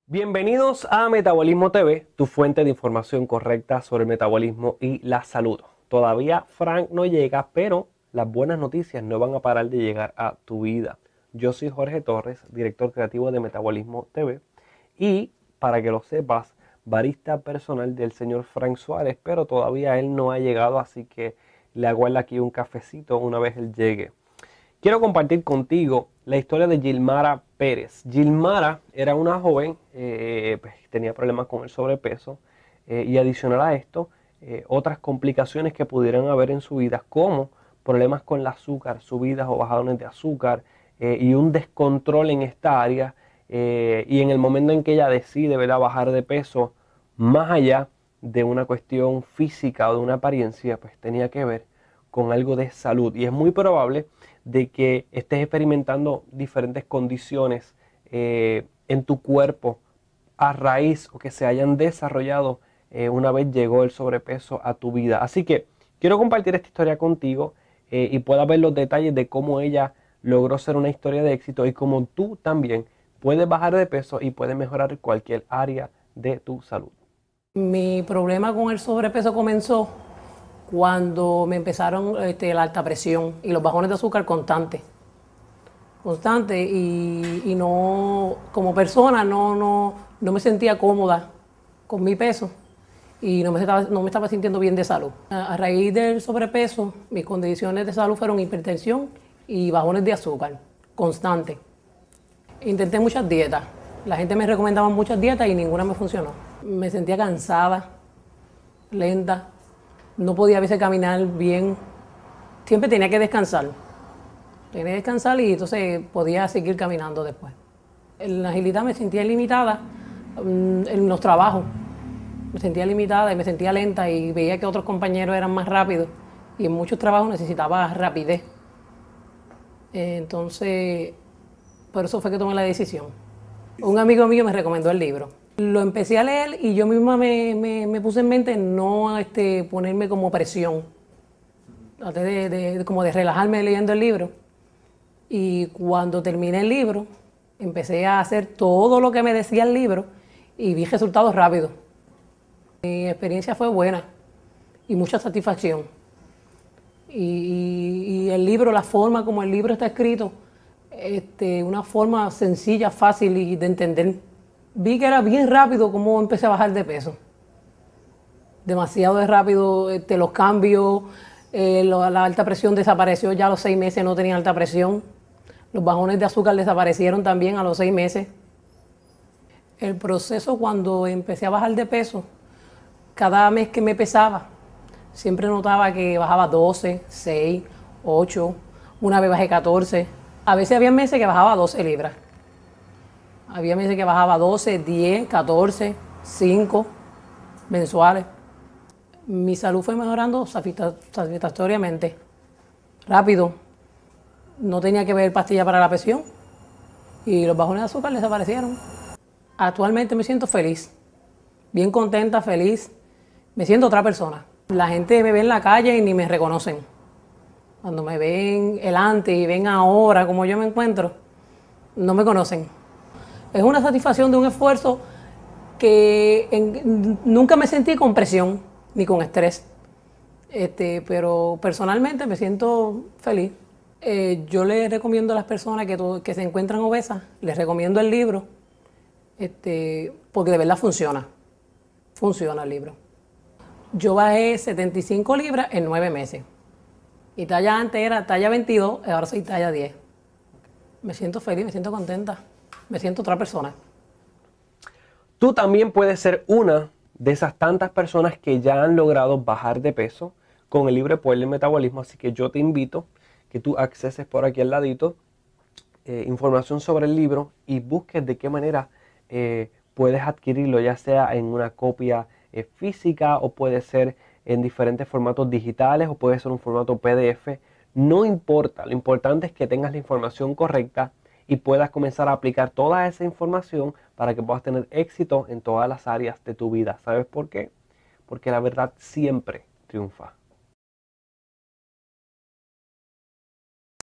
Bienvenidos a Metabolismo TV, tu fuente de información correcta sobre el metabolismo y la salud. Todavía Frank no llega, pero las buenas noticias no van a parar de llegar a tu vida. Yo soy Jorge Torres, director creativo de Metabolismo TV y, para que lo sepas, barista personal del señor Frank Suárez, pero todavía él no ha llegado, así que le aguarda aquí un cafecito una vez él llegue. Quiero compartir contigo la historia de Gilmara Pérez. Gilmara era una joven, tenía problemas con el sobrepeso y adicional a esto, otras complicaciones que pudieran haber en su vida, como problemas con el azúcar, subidas o bajadones de azúcar y un descontrol en esta área. Y en el momento en que ella decide, ¿verdad?, bajar de peso, más allá de una cuestión física o de una apariencia, pues tenía que ver con algo de salud. Y es muy probable de que estés experimentando diferentes condiciones en tu cuerpo a raíz o que se hayan desarrollado una vez llegó el sobrepeso a tu vida. Así que quiero compartir esta historia contigo y puedas ver los detalles de cómo ella logró ser una historia de éxito y cómo tú también puedes bajar de peso y puedes mejorar cualquier área de tu salud. Mi problema con el sobrepeso comenzó cuando me empezaron la alta presión y los bajones de azúcar constantes. Y no, como persona no me sentía cómoda con mi peso y no me estaba sintiendo bien de salud. A raíz del sobrepeso, mis condiciones de salud fueron hipertensión y bajones de azúcar constantes. Intenté muchas dietas. La gente me recomendaba muchas dietas y ninguna me funcionó. Me sentía cansada, lenta. No podía a veces caminar bien. Siempre tenía que descansar. Tenía que descansar y entonces podía seguir caminando después. En la agilidad me sentía limitada en los trabajos. Me sentía limitada y me sentía lenta y veía que otros compañeros eran más rápidos y en muchos trabajos necesitaba rapidez. Entonces, por eso fue que tomé la decisión. Un amigo mío me recomendó el libro. Lo empecé a leer y yo misma me puse en mente no ponerme como presión. Traté como de relajarme leyendo el libro. Y cuando terminé el libro, empecé a hacer todo lo que me decía el libro y vi resultados rápidos. Mi experiencia fue buena y mucha satisfacción. Y el libro, la forma como el libro está escrito, una forma sencilla, fácil y de entender. Vi que era bien rápido cómo empecé a bajar de peso. Demasiado de rápido, los cambios, la alta presión desapareció ya a los 6 meses, no tenía alta presión. Los bajones de azúcar desaparecieron también a los 6 meses. El proceso cuando empecé a bajar de peso, cada mes que me pesaba, siempre notaba que bajaba 12, 6, 8, una vez bajé 14. A veces había meses que bajaba 12 libras. Había meses que bajaba 12, 10, 14, 5 mensuales. Mi salud fue mejorando satisfactoriamente, rápido. No tenía que beber pastillas para la presión y los bajones de azúcar desaparecieron. Actualmente me siento feliz, bien contenta, feliz. Me siento otra persona. La gente me ve en la calle y ni me reconocen. Cuando me ven el antes y ven ahora como yo me encuentro, no me conocen. Es una satisfacción de un esfuerzo que nunca me sentí con presión ni con estrés. Pero personalmente me siento feliz. Yo les recomiendo a las personas que se encuentran obesas, les recomiendo el libro, porque de verdad funciona. Funciona el libro. Yo bajé 75 libras en 9 meses. Mi talla antes era talla 22, ahora soy talla 10. Me siento feliz, me siento contenta, me siento otra persona. Tú también puedes ser una de esas tantas personas que ya han logrado bajar de peso con el libro El Poder del Metabolismo, así que yo te invito que tú acceses por aquí al ladito información sobre el libro y busques de qué manera puedes adquirirlo, ya sea en una copia física o puede ser en diferentes formatos digitales o puede ser un formato PDF. No importa, lo importante es que tengas la información correcta y puedas comenzar a aplicar toda esa información para que puedas tener éxito en todas las áreas de tu vida. ¿Sabes por qué? Porque la verdad siempre triunfa.